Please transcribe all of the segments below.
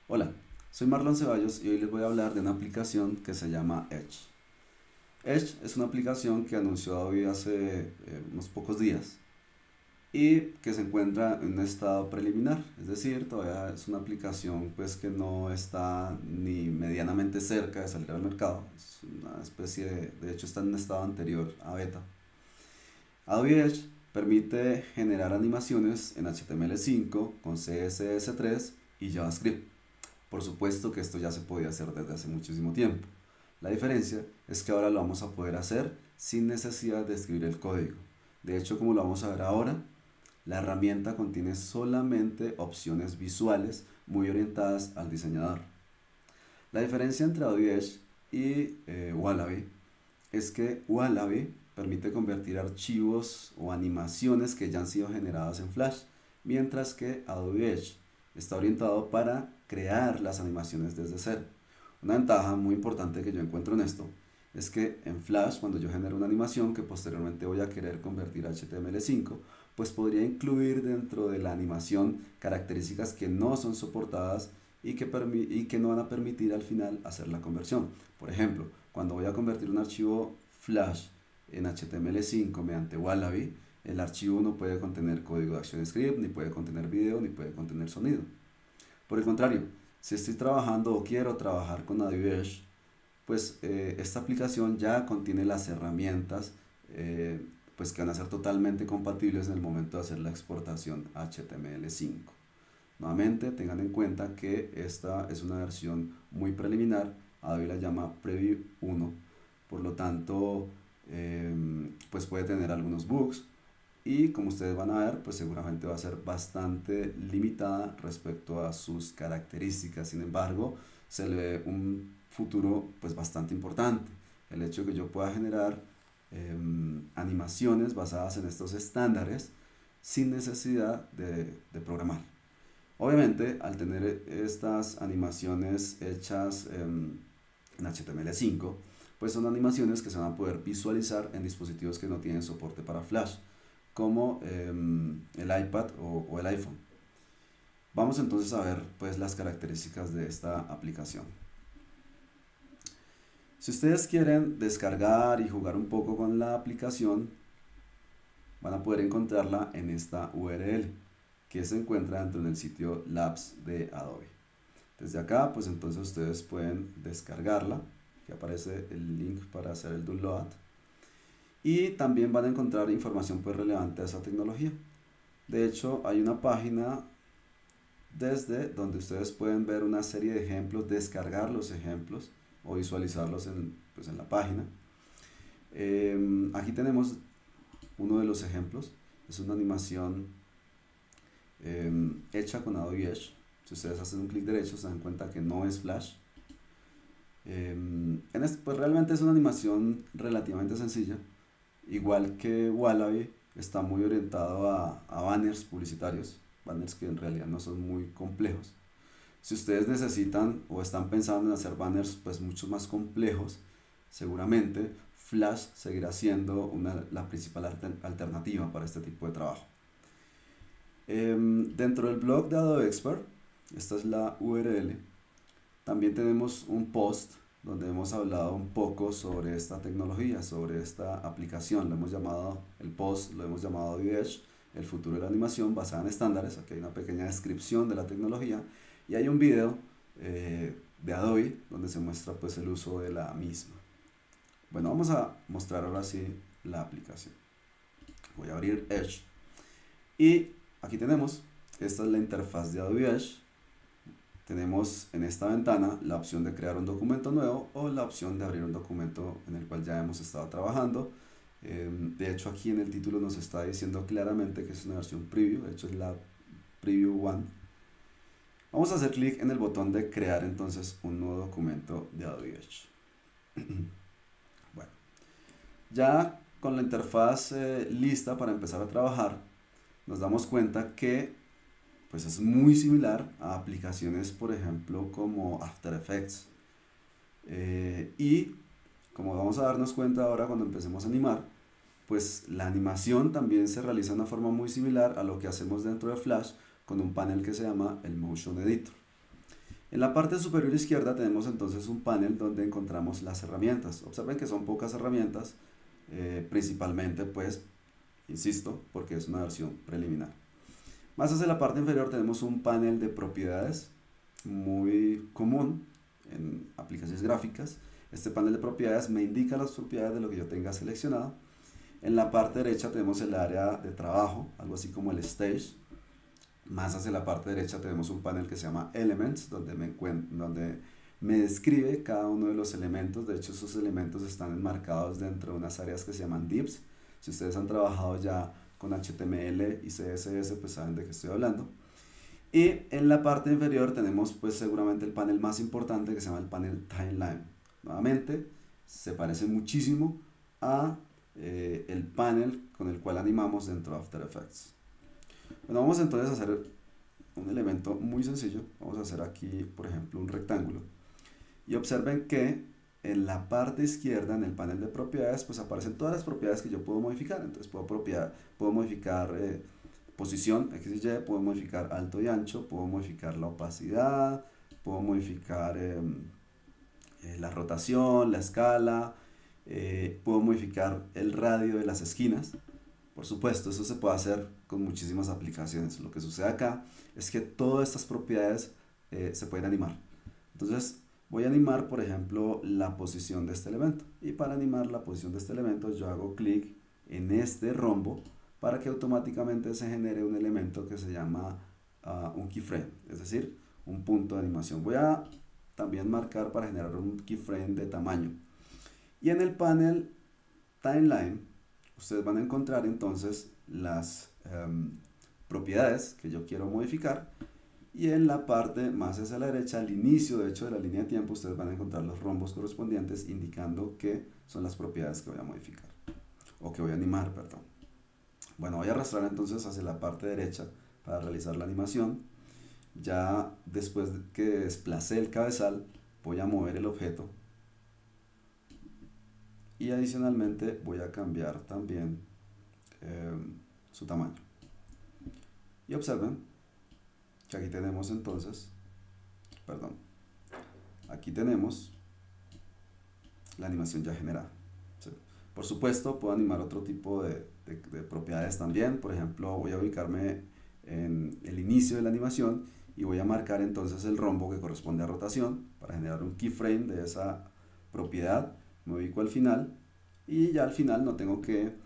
Hola, soy Marlon Ceballos y hoy les voy a hablar de una aplicación que se llama Edge. Edge es una aplicación que anunció Adobe hace unos pocos días y que se encuentra en un estado preliminar, es decir, todavía es una aplicación pues que no está ni medianamente cerca de salir al mercado, es una especie de hecho está en un estado anterior a beta. Adobe Edge permite generar animaciones en HTML5 con CSS3 y JavaScript. Por supuesto que esto ya se podía hacer desde hace muchísimo tiempo. La diferencia es que ahora lo vamos a poder hacer sin necesidad de escribir el código. De hecho, como lo vamos a ver ahora, la herramienta contiene solamente opciones visuales muy orientadas al diseñador. La diferencia entre Adobe Edge y Wallaby es que Wallaby permite convertir archivos o animaciones que ya han sido generadas en Flash, mientras que Adobe Edge está orientado para crear las animaciones desde cero. Una ventaja muy importante que yo encuentro en esto es que en Flash, cuando yo genero una animación que posteriormente voy a querer convertir a HTML5, pues podría incluir dentro de la animación características que no son soportadas y que no van a permitir al final hacer la conversión. Por ejemplo, cuando voy a convertir un archivo Flash en HTML5 mediante Wallaby, el archivo no puede contener código de ActionScript, ni puede contener video, ni puede contener sonido. Por el contrario, si estoy trabajando o quiero trabajar con Adobe Edge, pues esta aplicación ya contiene las herramientas pues que van a ser totalmente compatibles en el momento de hacer la exportación HTML5. Nuevamente, tengan en cuenta que esta es una versión muy preliminar, Adobe la llama Preview 1, por lo tanto, pues puede tener algunos bugs y como ustedes van a ver, pues seguramente va a ser bastante limitada respecto a sus características. Sin embargo, se le ve un futuro pues bastante importante. El hecho de que yo pueda generar animaciones basadas en estos estándares sin necesidad de programar. Obviamente, al tener estas animaciones hechas en HTML5, pues son animaciones que se van a poder visualizar en dispositivos que no tienen soporte para Flash, como el iPad o el iPhone. Vamos entonces a ver pues las características de esta aplicación. Si ustedes quieren descargar y jugar un poco con la aplicación, van a poder encontrarla en esta URL que se encuentra dentro del sitio Labs de Adobe. Desde acá, pues entonces ustedes pueden descargarla, que aparece el link para hacer el download. Y también van a encontrar información pues relevante a esa tecnología. De hecho, hay una página desde donde ustedes pueden ver una serie de ejemplos, descargar los ejemplos o visualizarlos pues en la página. Aquí tenemos uno de los ejemplos. Es una animación hecha con Adobe Edge. Si ustedes hacen un clic derecho se dan cuenta que no es Flash. Pues realmente es una animación relativamente sencilla. Igual que Wallaby, está muy orientado a banners publicitarios, banners que en realidad no son muy complejos. Si ustedes necesitan o están pensando en hacer banners pues mucho más complejos, seguramente Flash seguirá siendo la principal alternativa para este tipo de trabajo. Dentro del blog de Adobe Expert, esta es la URL, también tenemos un post donde hemos hablado un poco sobre esta tecnología, sobre esta aplicación. Lo hemos llamado, el post lo hemos llamado Adobe Edge, el futuro de la animación basada en estándares. Aquí hay una pequeña descripción de la tecnología y hay un video de Adobe donde se muestra pues el uso de la misma. Bueno, vamos a mostrar ahora sí la aplicación. Voy a abrir Edge y aquí tenemos, esta es la interfaz de Adobe Edge. Tenemos en esta ventana la opción de crear un documento nuevo o la opción de abrir un documento en el cual ya hemos estado trabajando. De hecho, aquí en el título nos está diciendo claramente que es una versión preview, de hecho es la preview 1. Vamos a hacer clic en el botón de crear entonces un nuevo documento de Adobe Edge. Bueno, ya con la interfaz lista para empezar a trabajar, nos damos cuenta que pues es muy similar a aplicaciones, por ejemplo, como After Effects. Y como vamos a darnos cuenta ahora cuando empecemos a animar, pues la animación también se realiza de una forma muy similar a lo que hacemos dentro de Flash con un panel que se llama el Motion Editor. En la parte superior izquierda tenemos entonces un panel donde encontramos las herramientas. Observen que son pocas herramientas, principalmente pues, insisto, porque es una versión preliminar. Más hacia la parte inferior tenemos un panel de propiedades muy común en aplicaciones gráficas. Este panel de propiedades me indica las propiedades de lo que yo tenga seleccionado. En la parte derecha tenemos el área de trabajo, algo así como el stage. Más hacia la parte derecha tenemos un panel que se llama Elements, donde me describe cada uno de los elementos. De hecho, esos elementos están enmarcados dentro de unas áreas que se llaman divs. Si ustedes han trabajado ya con HTML y CSS, pues saben de qué estoy hablando. Y en la parte inferior tenemos pues seguramente el panel más importante que se llama el panel Timeline. Nuevamente, se parece muchísimo a el panel con el cual animamos dentro de After Effects. Bueno, vamos entonces a hacer un elemento muy sencillo. Vamos a hacer aquí, por ejemplo, un rectángulo. Y observen que en la parte izquierda, en el panel de propiedades, pues aparecen todas las propiedades que yo puedo modificar. Entonces puedo modificar posición, X y Y, puedo modificar alto y ancho, puedo modificar la opacidad, puedo modificar la rotación, la escala, puedo modificar el radio de las esquinas. Por supuesto, eso se puede hacer con muchísimas aplicaciones. Lo que sucede acá es que todas estas propiedades se pueden animar. Entonces, voy a animar, por ejemplo, la posición de este elemento. Y para animar la posición de este elemento, yo hago clic en este rombo para que automáticamente se genere un elemento que se llama un keyframe, es decir, un punto de animación. Voy a también marcar para generar un keyframe de tamaño. Y en el panel Timeline, ustedes van a encontrar entonces las propiedades que yo quiero modificar, y en la parte más hacia la derecha, al inicio de hecho de la línea de tiempo, ustedes van a encontrar los rombos correspondientes indicando que son las propiedades que voy a modificar o que voy a animar, perdón. Bueno, voy a arrastrar entonces hacia la parte derecha para realizar la animación. Ya después de que desplacé el cabezal, voy a mover el objeto y adicionalmente voy a cambiar también su tamaño. Y observen que aquí tenemos entonces, perdón, aquí tenemos la animación ya generada. ¿Sí? Por supuesto, puedo animar otro tipo de propiedades también. Por ejemplo, voy a ubicarme en el inicio de la animación y voy a marcar entonces el rombo que corresponde a rotación para generar un keyframe de esa propiedad. Me ubico al final y ya al final no tengo que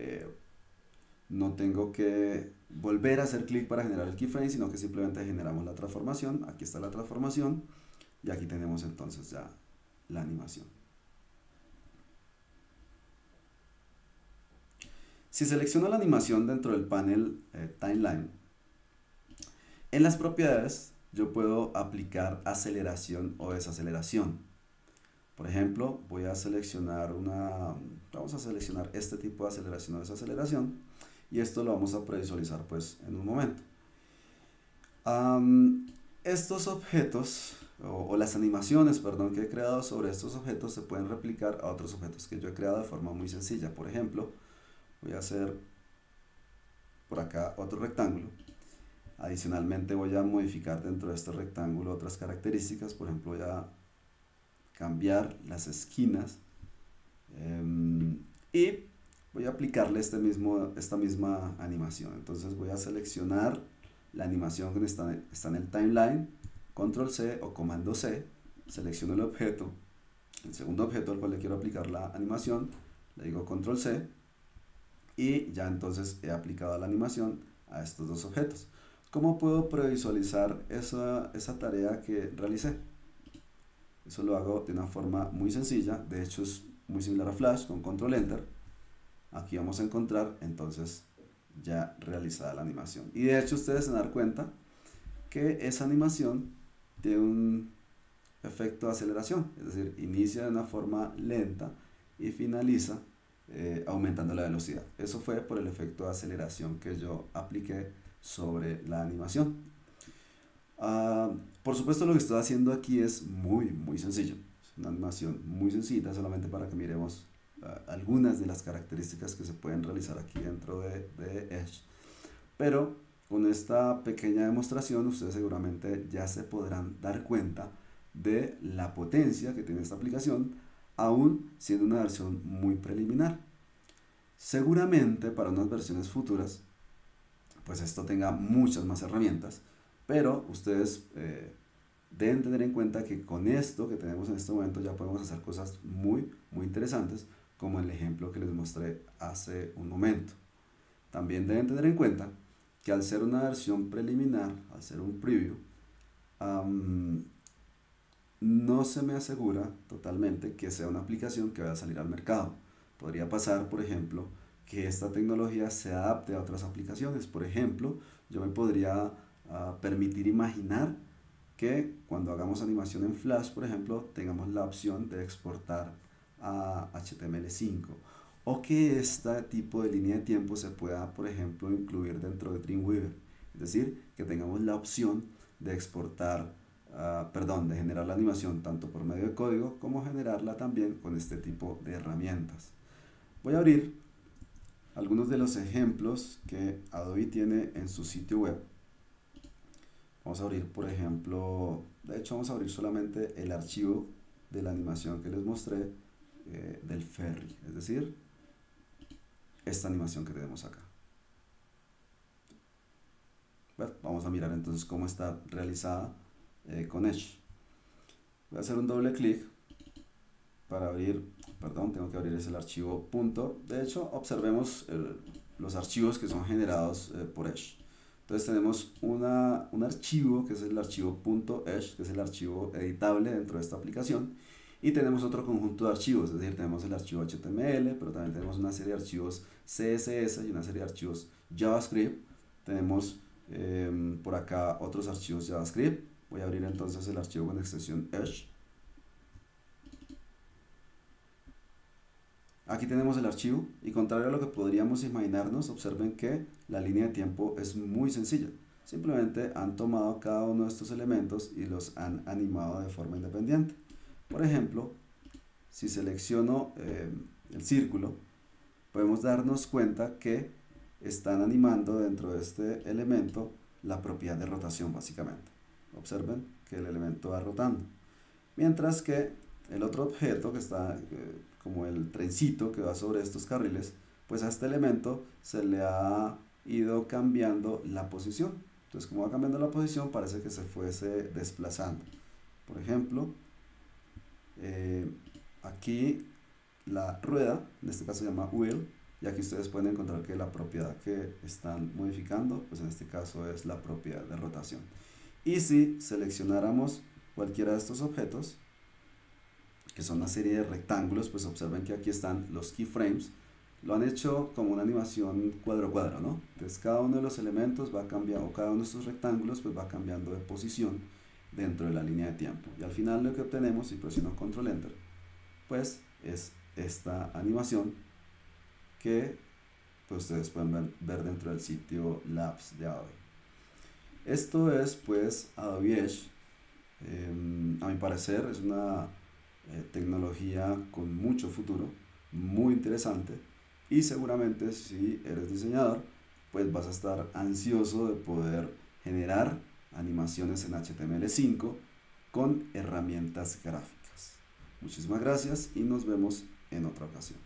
volver a hacer clic para generar el keyframe, sino que simplemente generamos la transformación. Aquí está la transformación y aquí tenemos entonces ya la animación. Si selecciono la animación dentro del panel Timeline, en las propiedades yo puedo aplicar aceleración o desaceleración. Por ejemplo, voy a seleccionar vamos a seleccionar este tipo de aceleración o desaceleración, y esto lo vamos a previsualizar pues en un momento. Estos objetos o las animaciones, perdón, que he creado sobre estos objetos se pueden replicar a otros objetos que yo he creado de forma muy sencilla. Por ejemplo, voy a hacer por acá otro rectángulo. Adicionalmente voy a modificar dentro de este rectángulo otras características. Por ejemplo, voy a cambiar las esquinas y voy a aplicarle esta misma animación. Entonces voy a seleccionar la animación que está en el timeline, control C o comando C, selecciono el objeto, el segundo objeto al cual le quiero aplicar la animación, le digo control C y ya entonces he aplicado la animación a estos dos objetos. ¿Cómo puedo previsualizar esa tarea que realicé? Eso lo hago de una forma muy sencilla. De hecho es muy similar a Flash. Con control enter aquí vamos a encontrar entonces ya realizada la animación, y de hecho ustedes se dan cuenta que esa animación tiene un efecto de aceleración, es decir, inicia de una forma lenta y finaliza aumentando la velocidad. Eso fue por el efecto de aceleración que yo apliqué sobre la animación. Por supuesto, lo que estoy haciendo aquí es muy sencillo. Es una animación muy sencilla, solamente para que miremos algunas de las características que se pueden realizar aquí dentro de Edge. Pero Con esta pequeña demostración ustedes seguramente ya se podrán dar cuenta de la potencia que tiene esta aplicación, aún siendo una versión muy preliminar. Seguramente para unas versiones futuras, pues esto tenga muchas más herramientas, pero ustedes deben tener en cuenta que con esto que tenemos en este momento ya podemos hacer cosas muy interesantes, como el ejemplo que les mostré hace un momento. También deben tener en cuenta que al ser una versión preliminar, al ser un preview, no se me asegura totalmente que sea una aplicación que vaya a salir al mercado. Podría pasar, por ejemplo, que esta tecnología se adapte a otras aplicaciones. Por ejemplo, yo me podría permitir imaginar que cuando hagamos animación en Flash, por ejemplo, tengamos la opción de exportar a HTML5, o que este tipo de línea de tiempo se pueda, por ejemplo, incluir dentro de Dreamweaver. Es decir, que tengamos la opción de exportar, de generar la animación tanto por medio de código como generarla también con este tipo de herramientas. Voy a abrir algunos de los ejemplos que Adobe tiene en su sitio web. Vamos a abrir, por ejemplo, de hecho vamos a abrir solamente el archivo de la animación que les mostré del ferry, es decir, esta animación que tenemos acá. Bueno, vamos a mirar entonces cómo está realizada con Edge. Voy a hacer un doble clic para abrir, perdón, tengo que abrir el archivo punto. De hecho, observemos los archivos que son generados por Edge. Entonces tenemos un archivo que es el archivo .edge, que es el archivo editable dentro de esta aplicación, y tenemos otro conjunto de archivos, es decir, tenemos el archivo HTML, pero también tenemos una serie de archivos CSS y una serie de archivos JavaScript. Tenemos por acá otros archivos JavaScript. Voy a abrir entonces el archivo con extensión Edge. Aquí tenemos el archivo y, contrario a lo que podríamos imaginarnos, observen que la línea de tiempo es muy sencilla. Simplemente han tomado cada uno de estos elementos y los han animado de forma independiente. Por ejemplo, si selecciono el círculo, podemos darnos cuenta que están animando dentro de este elemento la propiedad de rotación, básicamente. Observen que el elemento va rotando. Mientras que el otro objeto que está como el trencito que va sobre estos carriles, pues a este elemento se le ha ido cambiando la posición. Entonces, como va cambiando la posición, parece que se fuese desplazando. Por ejemplo, aquí la rueda, en este caso se llama wheel, y aquí ustedes pueden encontrar que la propiedad que están modificando, pues en este caso es la propiedad de rotación. Y si seleccionáramos cualquiera de estos objetos, que son una serie de rectángulos, pues observen que aquí están los keyframes. Lo han hecho como una animación cuadro a cuadro, ¿no? Entonces cada uno de los elementos va cambiando, o cada uno de estos rectángulos pues va cambiando de posición dentro de la línea de tiempo. Y al final lo que obtenemos, si presiono Control Enter, pues es esta animación que pues ustedes pueden ver dentro del sitio Labs de Adobe. Esto es pues Adobe Edge. A mi parecer es una tecnología con mucho futuro, muy interesante, y seguramente si eres diseñador pues vas a estar ansioso de poder generar animaciones en HTML5 con herramientas gráficas. Muchísimas gracias y nos vemos en otra ocasión.